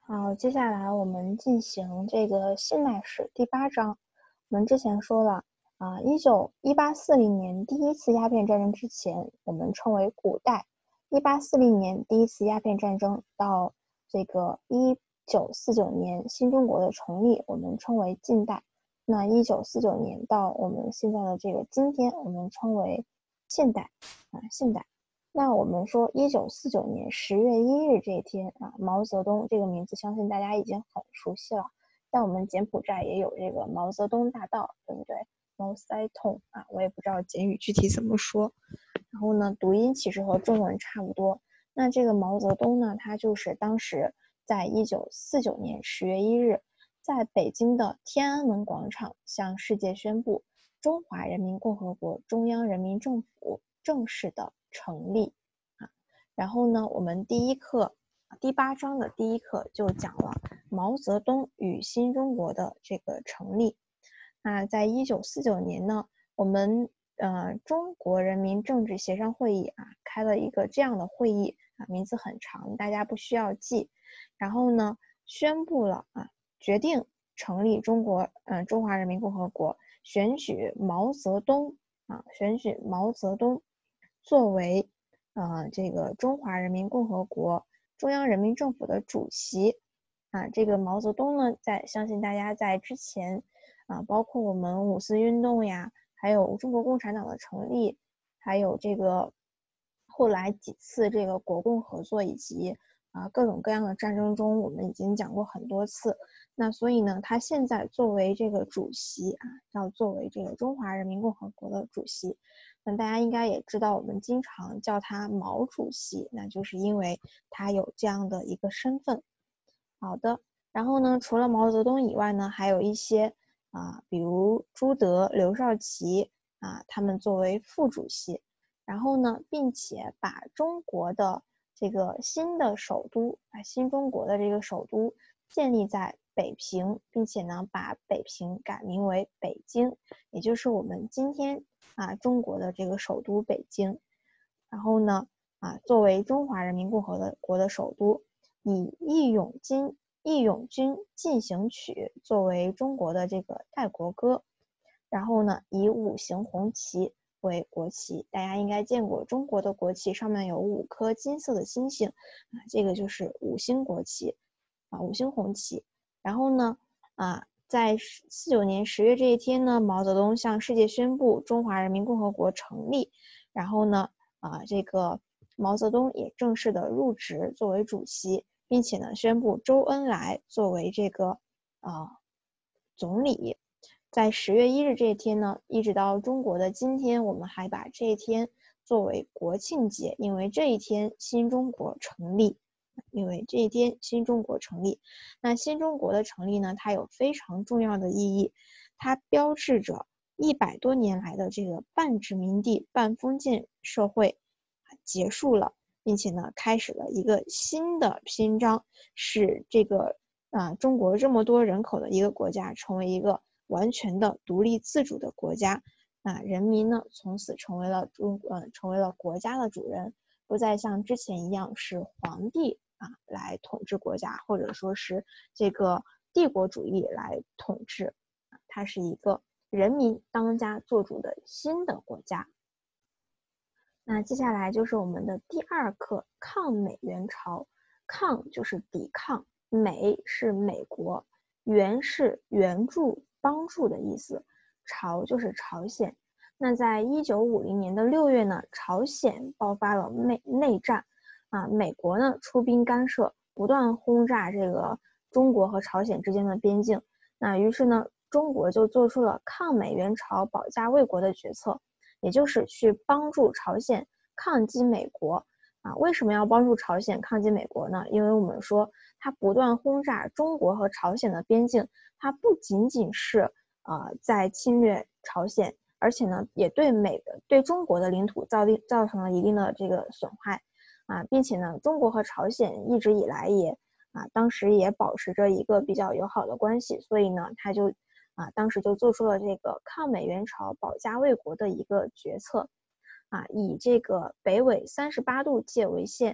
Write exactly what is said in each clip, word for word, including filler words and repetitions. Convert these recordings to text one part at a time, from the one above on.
好，接下来我们进行这个现代史第八章。我们之前说了啊，一九一八四零年第一次鸦片战争之前，我们称为古代；一八四零年第一次鸦片战争到这个一九四九年新中国的成立，我们称为近代。那一九四九年到我们现在的这个今天，我们称为现代啊，现代。那我们说一九四九年十月一日这一天啊，毛泽东这个名字相信大家已经很熟悉了，在我们柬埔寨也有这个毛泽东大道，对不对？毛塞通啊，我也不知道简语具体怎么说。然后呢，读音其实和中文差不多。那这个毛泽东呢，他就是当时在一九四九年十月一日，在北京的天安门广场向世界宣布，中华人民共和国中央人民政府正式的成立啊。然后呢，我们第一课第八章的第一课就讲了毛泽东与新中国的这个成立。那在一九四九年呢，我们呃中国人民政治协商会议啊开了一个这样的会议啊，名字很长，大家不需要记。然后呢，宣布了啊，决定成立中国呃中华人民共和国，选举毛泽东啊，选举毛泽东作为呃这个中华人民共和国中央人民政府的主席啊。这个毛泽东呢，在相信大家在之前啊，包括我们五四运动呀，还有中国共产党的成立，还有这个后来几次这个国共合作以及啊各种各样的战争中，我们已经讲过很多次。那所以呢，他现在作为这个主席啊，要作为这个中华人民共和国的主席。那大家应该也知道，我们经常叫他毛主席，那就是因为他有这样的一个身份。好的，然后呢，除了毛泽东以外呢，还有一些啊，比如朱德、刘少奇啊，他们作为副主席。然后呢，并且把中国的这个新的首都啊，新中国的这个首都建立在北平，并且呢，把北平改名为北京，也就是我们今天啊中国的这个首都北京。然后呢，啊，作为中华人民共和国的首都，以《义勇军义勇军进行曲》作为中国的这个代国歌。然后呢，以五行红旗为国旗，大家应该见过中国的国旗上面有五颗金色的星星啊，这个就是五星国旗啊，五星红旗。然后呢，啊，在四九年十月这一天呢，毛泽东向世界宣布中华人民共和国成立。然后呢，啊，这个毛泽东也正式的入职作为主席，并且呢，宣布周恩来作为这个啊总理。在十月一日这一天呢，一直到中国的今天，我们还把这一天作为国庆节，因为这一天新中国成立，因为这一天新中国成立。那新中国的成立呢，它有非常重要的意义，它标志着一百多年来的这个半殖民地半封建社会结束了，并且呢，开始了一个新的篇章，使这个啊中国这么多人口的一个国家成为一个完全的独立自主的国家。啊，人民呢从此成为了中呃成为了国家的主人，不再像之前一样是皇帝啊来统治国家，或者说是这个帝国主义来统治，它是一个人民当家做主的新的国家。那接下来就是我们的第二课，抗美援朝。抗就是抵抗，美是美国，援是援助帮助的意思，朝就是朝鲜。那在一九五零年的六月呢，朝鲜爆发了内内战啊，美国呢出兵干涉，不断轰炸这个中国和朝鲜之间的边境。那于是呢，中国就做出了抗美援朝、保家卫国的决策，也就是去帮助朝鲜抗击美国。啊，为什么要帮助朝鲜抗击美国呢？因为我们说它不断轰炸中国和朝鲜的边境，它不仅仅是呃在侵略朝鲜，而且呢也对美对中国的领土造造成了一定的这个损害啊，并且呢中国和朝鲜一直以来也啊当时也保持着一个比较友好的关系，所以呢他就啊当时就做出了这个抗美援朝、保家卫国的一个决策。啊，以这个北纬三十八度界为线，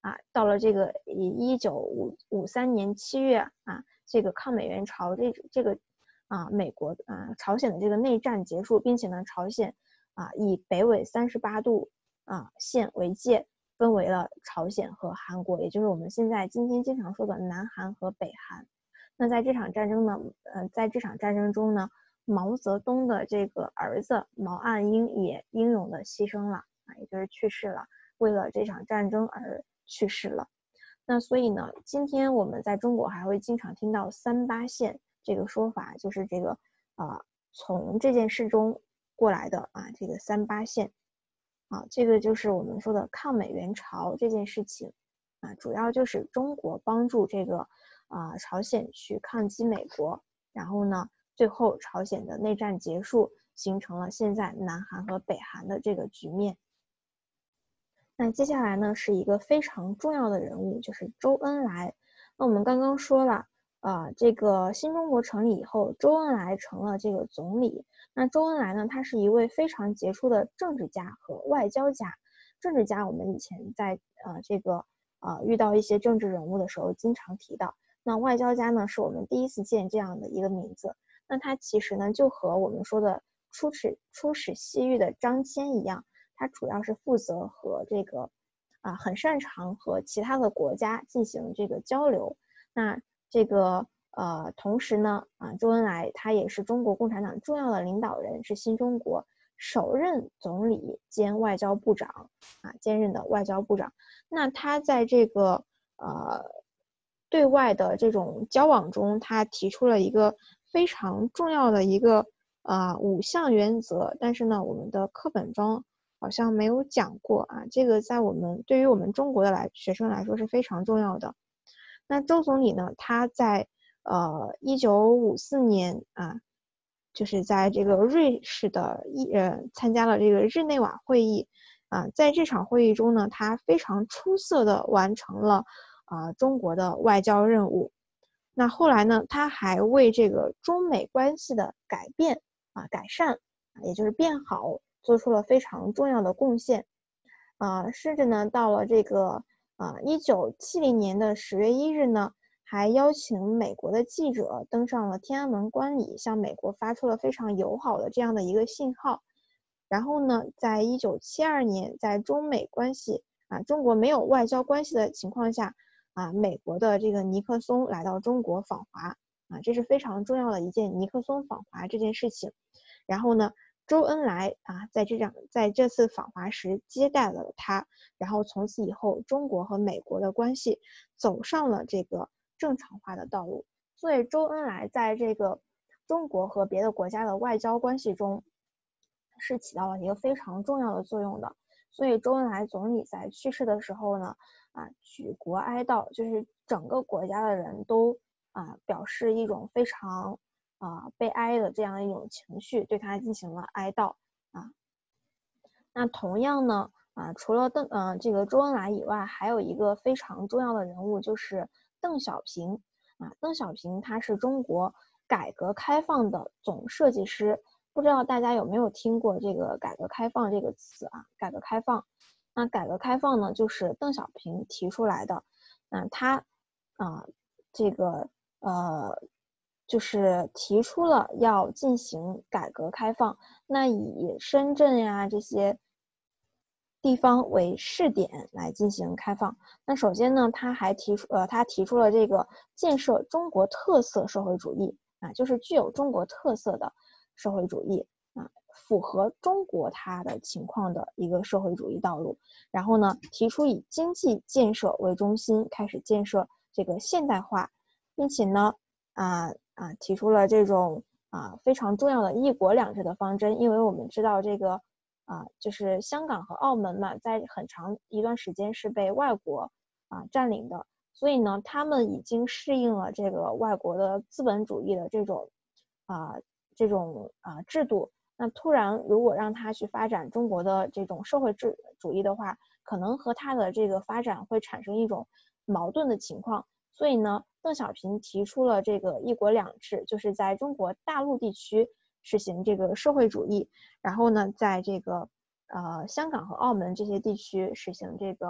啊，到了这个一九五三年七月啊，这个抗美援朝这这个啊美国啊朝鲜的这个内战结束，并且呢朝鲜啊以北纬三十八度啊线为界，分为了朝鲜和韩国，也就是我们现在今天经常说的南韩和北韩。那在这场战争呢，呃，在这场战争中呢，毛泽东的这个儿子毛岸英也英勇的牺牲了啊，也就是去世了，为了这场战争而去世了。那所以呢，今天我们在中国还会经常听到三八线这个说法，就是这个呃从这件事中过来的啊，这个三八线啊，这个就是我们说的抗美援朝这件事情啊，主要就是中国帮助这个啊朝鲜去抗击美国，然后呢，最后朝鲜的内战结束，形成了现在南韩和北韩的这个局面。那接下来呢，是一个非常重要的人物，就是周恩来。那我们刚刚说了，呃，这个新中国成立以后，周恩来成了这个总理。那周恩来呢，他是一位非常杰出的政治家和外交家。政治家，我们以前在呃这个呃遇到一些政治人物的时候经常提到。那外交家呢，是我们第一次见这样的一个名字。那他其实呢，就和我们说的出使出使西域的张骞一样。他主要是负责和这个啊，很擅长和其他的国家进行这个交流。那这个呃，同时呢，啊，周恩来他也是中国共产党重要的领导人，是新中国首任总理兼外交部长啊，兼任的外交部长。那他在这个呃对外的这种交往中，他提出了一个非常重要的一个啊五项原则，但是呢，我们的课本中好像没有讲过啊，这个在我们对于我们中国的来学生来说是非常重要的。那周总理呢，他在呃一九五四年啊，就是在这个瑞士的一呃参加了这个日内瓦会议啊，在这场会议中呢，他非常出色的完成了啊中国的外交任务。那后来呢，他还为这个中美关系的改变啊改善，也就是变好，做出了非常重要的贡献，啊、呃，甚至呢，到了这个啊一九七零年的十月一日呢，还邀请美国的记者登上了天安门观礼，向美国发出了非常友好的这样的一个信号。然后呢，在一九七二年，在中美关系啊中国没有外交关系的情况下啊，美国的这个尼克松来到中国访华啊，这是非常重要的一件尼克松访华这件事情。然后呢，周恩来啊，在这场在这次访华时接待了他，然后从此以后，中国和美国的关系走上了这个正常化的道路。所以周恩来在这个中国和别的国家的外交关系中是起到了一个非常重要的作用的。所以周恩来总理在去世的时候呢，啊，举国哀悼，就是整个国家的人都啊表示一种非常啊悲哀的这样一种情绪，对他进行了哀悼啊。那同样呢，啊，除了邓呃这个周恩来以外，还有一个非常重要的人物就是邓小平啊。邓小平他是中国改革开放的总设计师。不知道大家有没有听过这个改革开放这个词啊？改革开放，那改革开放呢，就是邓小平提出来的。那他啊，这个呃，就是提出了要进行改革开放，那以深圳呀这些地方为试点来进行开放。那首先呢，他还提出呃，他提出了这个建设中国特色社会主义啊，就是具有中国特色的社会主义啊，符合中国它的情况的一个社会主义道路。然后呢，提出以经济建设为中心，开始建设这个现代化，并且呢，啊啊，提出了这种啊非常重要的一国两制的方针。因为我们知道这个啊，就是香港和澳门嘛，在很长一段时间是被外国啊占领的，所以呢，他们已经适应了这个外国的资本主义的这种啊这种啊制度。那突然如果让他去发展中国的这种社会制主义的话，可能和他的这个发展会产生一种矛盾的情况。所以呢，邓小平提出了这个一国两制，就是在中国大陆地区实行这个社会主义，然后呢，在这个呃香港和澳门这些地区实行这个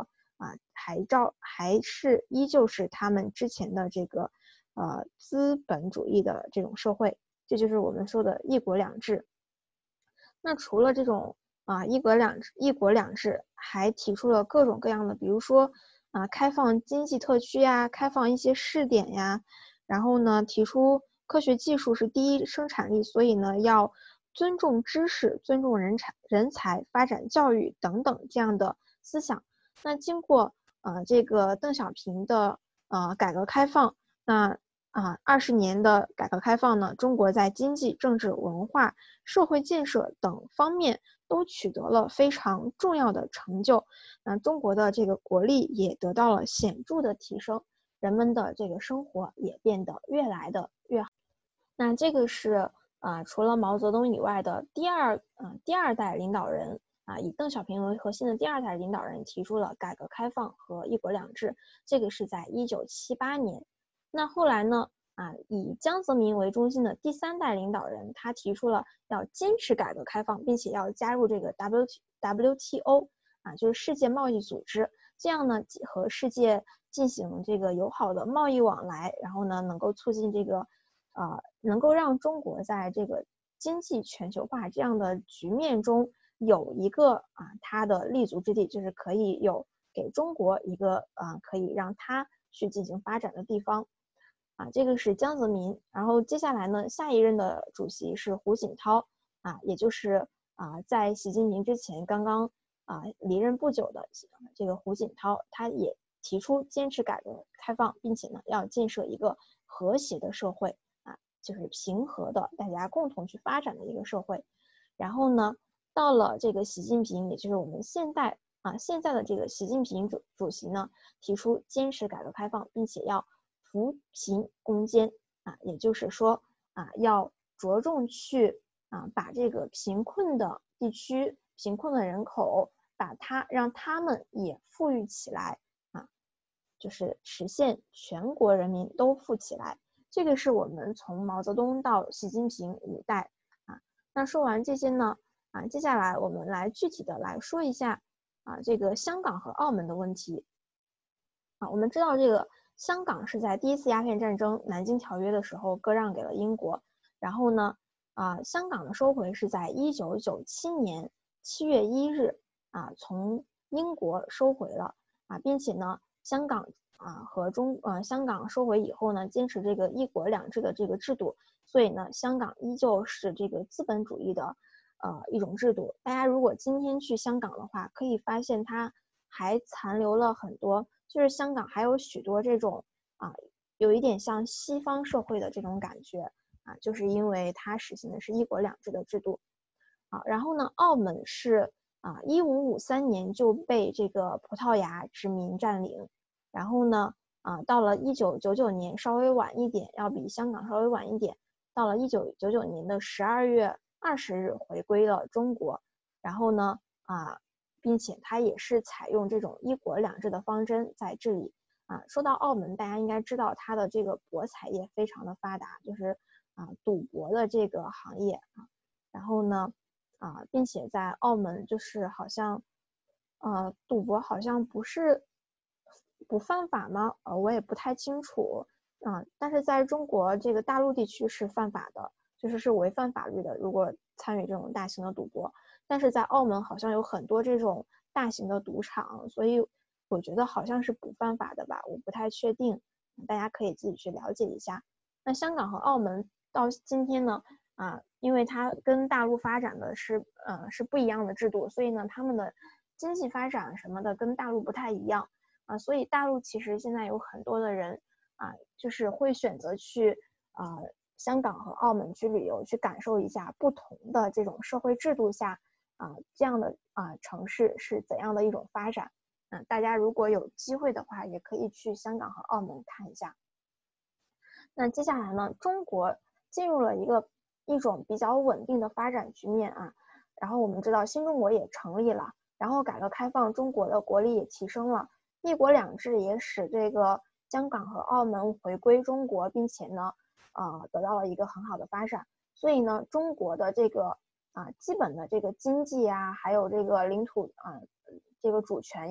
啊，还照还是依旧是他们之前的这个呃资本主义的这种社会，这就是我们说的一国两制。那除了这种啊一国两制，一国两制还提出了各种各样的，比如说啊开放经济特区呀，开放一些试点呀，然后呢提出科学技术是第一生产力，所以呢要尊重知识、尊重人才、人才发展教育等等这样的思想。那经过呃这个邓小平的呃改革开放，那啊二十年的改革开放呢，中国在经济、政治、文化、社会建设等方面都取得了非常重要的成就。那中国的这个国力也得到了显著的提升，人们的这个生活也变得越来的越好。那这个是啊，除了毛泽东以外的第二啊第二代领导人啊，以邓小平为核心的第二代领导人提出了改革开放和一国两制，这个是在一九七八年。那后来呢啊，以江泽民为中心的第三代领导人，他提出了要坚持改革开放，并且要加入这个 W W T O 啊，就是世界贸易组织，这样呢和世界进行这个友好的贸易往来，然后呢能够促进这个呃能够让中国在这个经济全球化这样的局面中有一个啊它的立足之地，就是可以有给中国一个啊可以让它去进行发展的地方。啊，这个是江泽民，然后接下来呢，下一任的主席是胡锦涛，啊，也就是啊，在习近平之前刚刚啊离任不久的这个胡锦涛，他也提出坚持改革开放，并且呢要建设一个和谐的社会，啊，就是平和的，大家共同去发展的一个社会。然后呢，到了这个习近平，也就是我们现代啊现在的这个习近平主主席呢，提出坚持改革开放，并且要扶贫攻坚啊，也就是说啊，要着重去啊把这个贫困的地区、贫困的人口，把它让他们也富裕起来啊，就是实现全国人民都富起来。这个是我们从毛泽东到习近平五代啊。那说完这些呢啊，接下来我们来具体的来说一下啊这个香港和澳门的问题啊。我们知道这个香港是在第一次鸦片战争南京条约的时候割让给了英国，然后呢啊香港的收回是在一九九七年七月一日啊从英国收回了啊，并且呢香港啊和中呃香港收回以后呢，坚持这个一国两制的这个制度，所以呢香港依旧是这个资本主义的呃一种制度。大家如果今天去香港的话，可以发现它还残留了很多，就是香港还有许多这种啊有一点像西方社会的这种感觉啊，就是因为它实行的是一国两制的制度。啊，然后呢，澳门是啊一五五三年就被这个葡萄牙殖民占领，然后呢啊到了一九九九年稍微晚一点，要比香港稍微晚一点，到了一九九九年的十二月二十日回归了中国，然后呢啊，并且它也是采用这种一国两制的方针在治理啊。说到澳门，大家应该知道它的这个博彩业非常的发达，就是啊赌博的这个行业啊，然后呢。啊，并且在澳门就是好像，呃，赌博好像不是不犯法吗？呃，我也不太清楚啊。但是在中国这个大陆地区是犯法的，就是是违反法律的。如果参与这种大型的赌博，但是在澳门好像有很多这种大型的赌场，所以我觉得好像是不犯法的吧，我不太确定，大家可以自己去了解一下。那香港和澳门到今天呢？啊，因为它跟大陆发展的是呃是不一样的制度，所以呢，他们的经济发展什么的跟大陆不太一样啊，所以大陆其实现在有很多的人啊，就是会选择去啊香港和澳门去旅游，去感受一下不同的这种社会制度下啊这样的啊城市是怎样的一种发展。嗯，大家如果有机会的话，也可以去香港和澳门看一下。那接下来呢，中国进入了一个一种比较稳定的发展局面啊，然后我们知道新中国也成立了，然后改革开放，中国的国力也提升了，一国两制也使这个香港和澳门回归中国，并且呢，呃，得到了一个很好的发展，所以呢，中国的这个啊基本的这个经济呀，还有这个领土啊这个主权呀，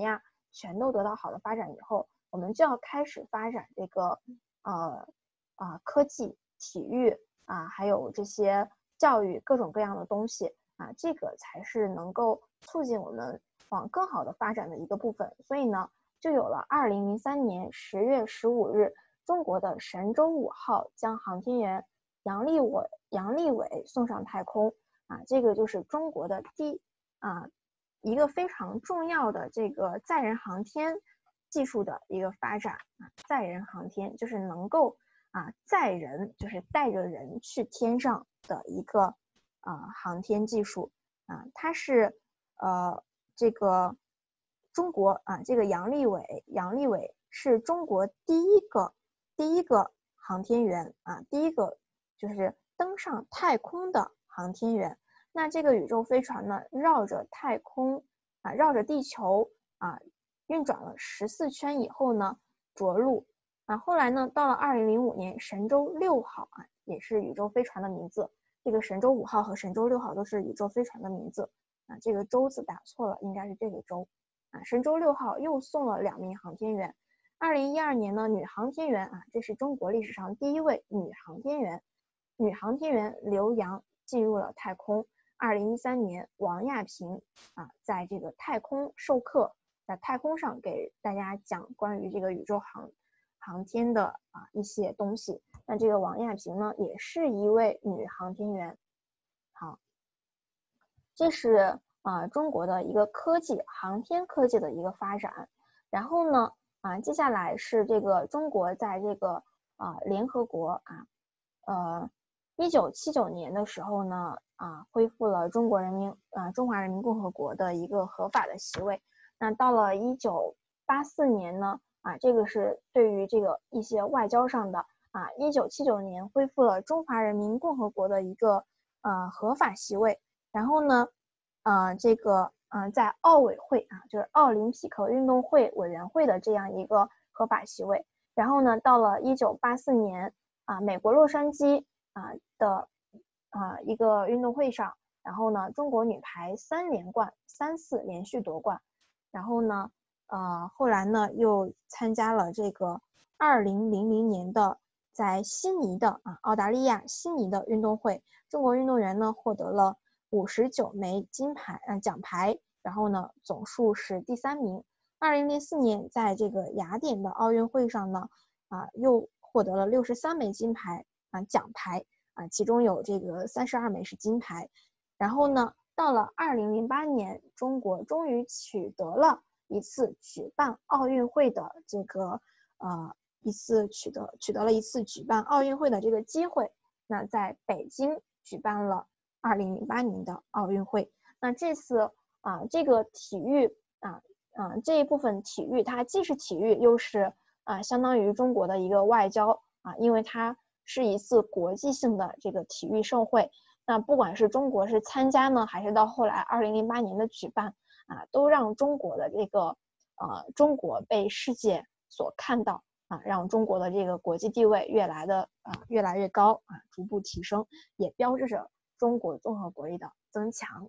全都得到好的发展以后，我们就要开始发展这个呃啊、呃、科技、体育啊，还有这些教育各种各样的东西啊，这个才是能够促进我们往更好的发展的一个部分。所以呢，就有了二零零三年十月十五日，中国的神舟五号将航天员杨利伟杨利伟送上太空啊，这个就是中国的第啊一个非常重要的这个载人航天技术的一个发展啊，载人航天就是能够啊载人，就是带着人去天上的一个啊航天技术啊，它是呃这个中国啊这个杨利伟杨利伟是中国第一个第一个航天员啊，第一个就是登上太空的航天员。那这个宇宙飞船呢，绕着太空啊，绕着地球啊运转了十四圈以后呢，着陆啊。后来呢，到了二零零五年，神舟六号啊，也是宇宙飞船的名字。这个神舟五号和神舟六号都是宇宙飞船的名字啊。这个舟字打错了，应该是这个舟啊。神舟六号又送了两名航天员。二零一二年呢，女航天员啊，这是中国历史上第一位女航天员，女航天员刘洋进入了太空。二零一三年，王亚平啊，在这个太空授课，在太空上给大家讲关于这个宇宙航航天的啊一些东西。那这个王亚平呢，也是一位女航天员。好，这是啊中国的一个科技航天科技的一个发展。然后呢啊，接下来是这个中国在这个啊联合国啊呃一九七九年的时候呢。啊，恢复了中国人民啊中华人民共和国的一个合法的席位。那到了一九八四年呢，啊，这个是对于这个一些外交上的啊，一九七九年恢复了中华人民共和国的一个呃合法席位。然后呢，呃，这个嗯、呃，在奥委会啊，就是奥林匹克运动会委员会的这样一个合法席位。然后呢，到了一九八四年啊，美国洛杉矶啊的。啊、呃，一个运动会上，然后呢，中国女排三连冠，三次连续夺冠。然后呢，呃，后来呢又参加了这个二零零零年的在悉尼的啊澳大利亚悉尼的运动会，中国运动员呢获得了五十九枚金牌呃奖牌，然后呢总数是第三名。二零零四年在这个雅典的奥运会上呢，啊又获得了六十三枚金牌啊奖牌。啊，其中有这个三十二枚是金牌。然后呢，到了二零零八年，中国终于取得了一次举办奥运会的这个呃一次取得取得了一次举办奥运会的这个机会。那在北京举办了二零零八年的奥运会。那这次啊，这个体育啊啊这一部分体育，它既是体育，又是啊相当于中国的一个外交啊，因为它是一次国际性的这个体育盛会。那不管是中国是参加呢，还是到后来二零零八年的举办啊，都让中国的这个呃中国被世界所看到啊，让中国的这个国际地位越来的啊越来越高啊，逐步提升，也标志着中国综合国力的增强。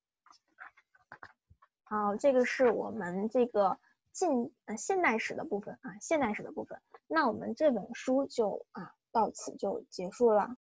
好，这个是我们这个近呃现代史的部分啊，现代史的部分。那我们这本书就啊。到此就结束了。